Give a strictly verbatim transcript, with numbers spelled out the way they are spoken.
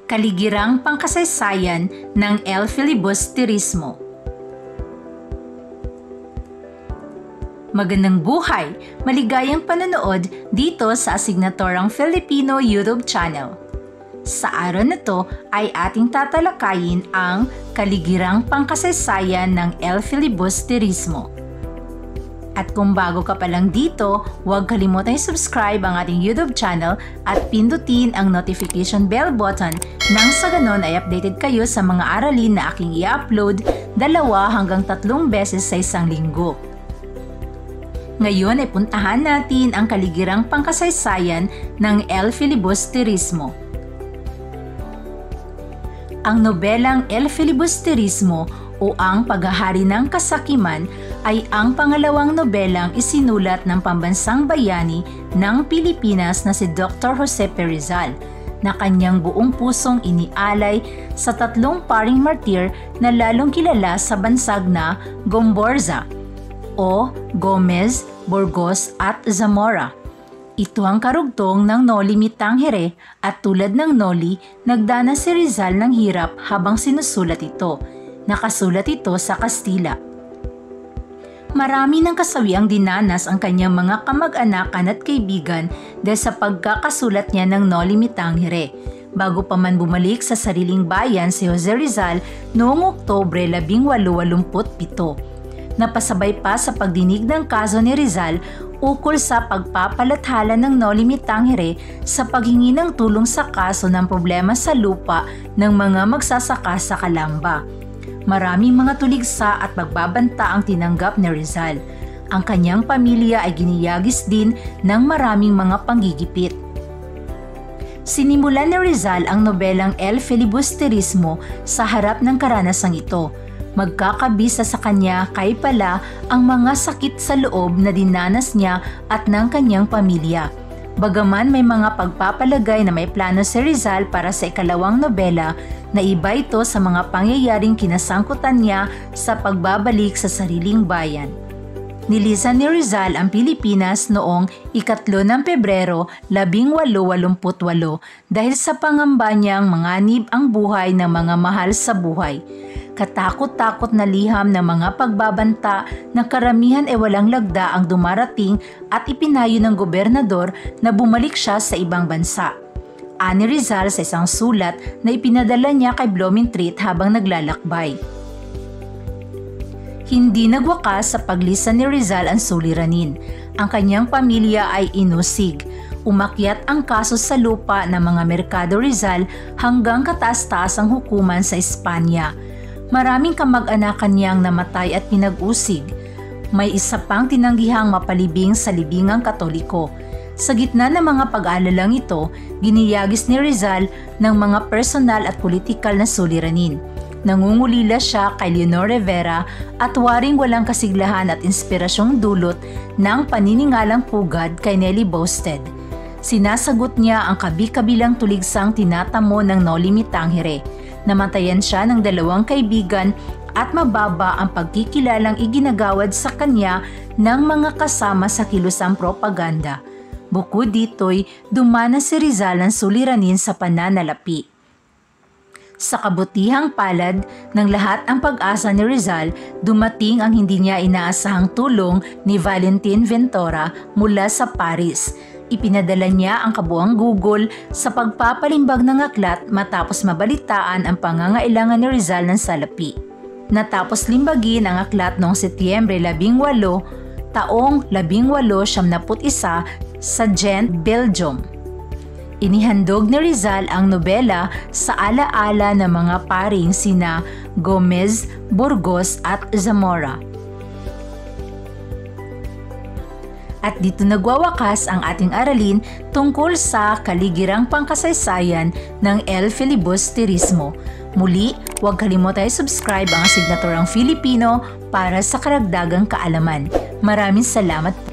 Kaligirang pangkasaysayan ng El Filibusterismo. Magandang buhay! Maligayang panonood dito sa Asignaturang Filipino YouTube channel. Sa araw na to ay ating tatalakayin ang kaligirang pangkasaysayan ng El Filibusterismo. At kung bago ka pa lang dito, huwag kalimutan i-subscribe ang ating YouTube channel at pindutin ang notification bell button nang sa ganon ay updated kayo sa mga aralin na aking i-upload dalawa hanggang tatlong beses sa isang linggo. Ngayon ay puntahan natin ang kaligirang pangkasaysayan ng El Filibusterismo. Ang nobelang El Filibusterismo o ang Paghahari ng Kasakiman ay ang pangalawang nobelang isinulat ng pambansang bayani ng Pilipinas na si Doctor Jose P. Rizal na kanyang buong pusong inialay sa tatlong paring martir na lalong kilala sa bansag na Gomborza o Gomez, Burgos at Zamora. Ito ang karugtong ng Noli Me Tangere at tulad ng Noli, nagdanas si Rizal ng hirap habang sinusulat ito. Nakasulat ito sa Kastila. Marami ng kasawiang dinanas ang kanyang mga kamag-anakan at kaibigan dahil sa pagkakasulat niya ng Noli Me Tangere. Bago pa man bumalik sa sariling bayan si Jose Rizal noong Oktubre labing walo walumput pito. Napasabay pa sa pagdinig ng kaso ni Rizal ukol sa pagpapalathala ng Noli Me Tangere sa paghingi ng tulong sa kaso ng problema sa lupa ng mga magsasaka sa Calamba. Maraming mga tuligsa at pagbabanta ang tinanggap ni Rizal. Ang kanyang pamilya ay giniyagis din ng maraming mga panggigipit. Sinimulan ni Rizal ang nobelang El Filibusterismo sa harap ng karanasang ito. Magkakabisa sa kanya kay pala ang mga sakit sa loob na dinanas niya at ng kanyang pamilya. Bagaman may mga pagpapalagay na may plano si Rizal para sa ikalawang nobela, na iba ito sa mga pangyayaring kinasangkutan niya sa pagbabalik sa sariling bayan. Nilisan ni Rizal ang Pilipinas noong ikatlo ng Pebrero labing walo walumput walo dahil sa pangamba niyang manganib ang buhay ng mga mahal sa buhay. Katakot-takot na liham ng mga pagbabanta na karamihan ay walang lagda ang dumarating at ipinayo ng gobernador na bumalik siya sa ibang bansa. Ani Rizal sa isang sulat na ipinadala niya kay Blumentritt habang naglalakbay. Hindi nagwakas sa paglisan ni Rizal ang suliranin. Ang kanyang pamilya ay inusig. Umakyat ang kaso sa lupa ng mga Mercado Rizal hanggang kataas-taas ang hukuman sa Espanya. Maraming kamag-anakan niyang namatay at pinag-usig. May isa pang tinanggihang mapalibing sa libingang Katoliko. Sa gitna ng mga pag-aalalang ito, giniyagis ni Rizal ng mga personal at politikal na suliranin. Nangungulila siya kay Leonor Rivera at waring walang kasiglahan at inspirasyong dulot ng paniningalang pugad kay Nelly Boasted. Sinasagot niya ang kabi-kabilang tuligsang tinatamo ng Noli Me Tangere. Namatayan siya ng dalawang kaibigan at mababa ang pagkikilalang iginagawad sa kanya ng mga kasama sa kilusang propaganda. Bukod dito'y dumanas si Rizal ng suliranin sa pananalapi. Sa kabutihang palad ng lahat ang pag-asa ni Rizal, dumating ang hindi niya inaasahang tulong ni Valentin Ventura mula sa Paris. Ipinadala niya ang kabuang gugol sa pagpapalimbag ng aklat matapos mabalitaan ang pangangailangan ni Rizal ng salapi. Natapos limbagin ang aklat noong Setyembre labing walo, taong labing walo siyam naput isa sa Gent, Belgium. Inihandog ni Rizal ang nobela sa alaala ng mga paring sina Gomez, Burgos at Zamora. At dito nagwawakas ang ating aralin tungkol sa kaligirang pangkasaysayan ng El Filibusterismo. Muli, huwag kalimutan i-subscribe ang Asignaturang Filipino para sa karagdagang kaalaman. Maraming salamat po.